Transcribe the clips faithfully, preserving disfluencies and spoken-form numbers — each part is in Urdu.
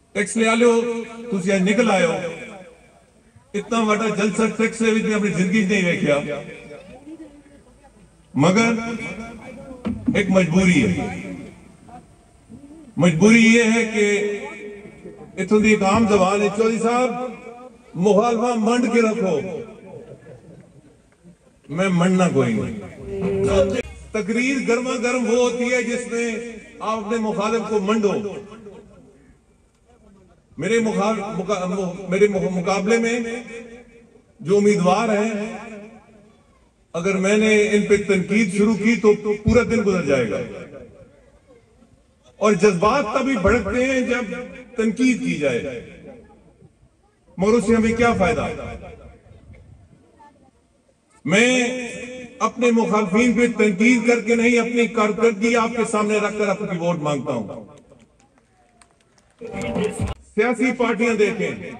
ٹیکس لے آلے ہو تسی آج نکل آئے ہو اتنا وڈا جلسہ ٹیکس لے نے اپنی زندگی نہیں ویکھیا مگر ایک مجبوری ہے مجبوری یہ ہے کہ اتوں دی ایک عام زبان ہے چودھری صاحب مخالفہ منڈ کے رکھو میں منڈنا کوئی نہیں تقریر گرما گرم وہ ہوتی ہے جس میں آپ اپنے مخالف کو منڈو میرے میرے مقابلے میں جو امیدوار ہیں اگر میں نے ان پہ تنقید شروع کی تو پورا دن گزر جائے گا اور جذبات تبھی بھڑکتے ہیں جب تنقید کی جائے مگر اس سے ہمیں کیا فائدہ میں اپنے مخالفین پہ تنقید کر کے نہیں اپنی کارکردگی آپ کے سامنے رکھ کر اپنی ووٹ مانگتا ہوں سیاسی پارٹیاں دیکھیں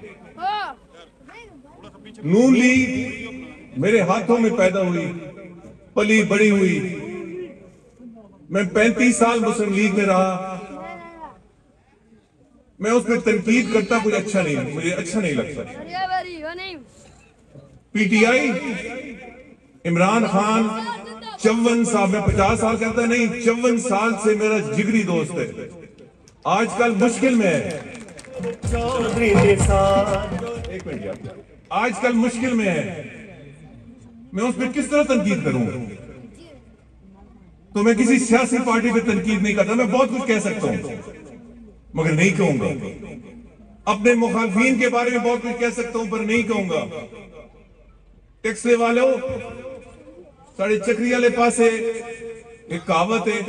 نون لیگ میرے ہاتھوں میں پیدا ہوئی پلی بڑی ہوئی میں پینتیس سال مسلم لیگ میں رہا میں اس پہ تنقید کرتا کچھ اچھا نہیں مجھے اچھا نہیں لگتا P T I Imran Khan چون سال میں پچاس سال کہتا ہے نہیں چون سال سے میرا جگری دوست ہے آج کل مشکل میں ہے آج کل مشکل میں ہے میں اس پہ کس طرح تنقید کروں تو میں کسی سیاسی پارٹی پہ تنقید نہیں کرتا میں بہت کچھ کہہ سکتا ہوں مگر نہیں کہوں گا اپنے مخالفین کے بارے میں بہت کچھ کہہ سکتا ہوں پر نہیں کہوں گا ٹیکس لے والے ہو ساڑھے چکری والے پاسے ایک کہاوت ہے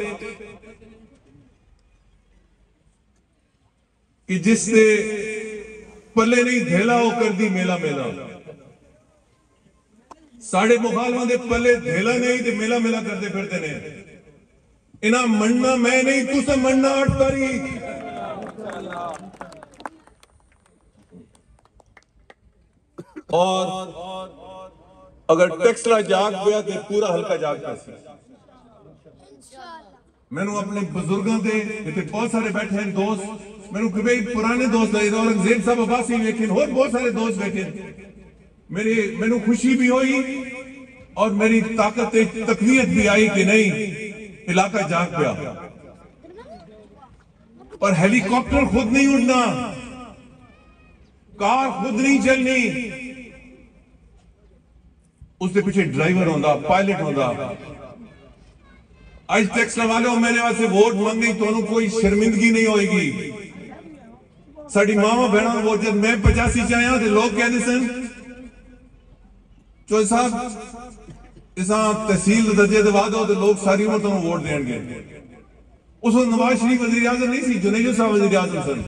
کہ جس سے پلے نہیں دھیلا ہو کر دی میلا میلا ساڑھے مخالفوں دے پلے دھیلا نہیں دے میلا میلا کرتے پھرتے نہیں انہاں مننا میں نہیں تو سے مننا آٹھ تاریخ اور اگر ٹیکسلا جاگ گیا تو پورا حلقہ جاگ گیا سی میں نے اپنے بزرگوں دے یہ بہت سارے بیٹھے ہیں دوست میں نے پرانے دوست لائے اورنگزیب صاحب عباسی ویکھیں اور بہت سارے دوست ویکھیں میری میں نے خوشی بھی ہوئی اور میری طاقت تقویت بھی آئی کہ نہیں علاقہ جاگ گیا اور ہیلی کاپٹر خود نہیں اڑنا کار خود نہیں چلنی اس سے پیچھے ڈرائیور ہوندا پائلٹ ہوندا آج ٹیکس لوالے ہو میرے واسطے ووٹ مانگنی تو انہوں کوئی شرمندگی نہیں ہوئے گی ساڑی ماما بہنا ووٹ جب میں پچاسی چاہیاں تو لوگ کہہ دے سن چوہدری صاحب اساں تحصیل درجے دوا دو تو لوگ ساری عمر تو ووٹ دیں گے اس وقت نواز شریف وزیر اعظم نہیں سی جنیجو صاحب وزیر اعظم سن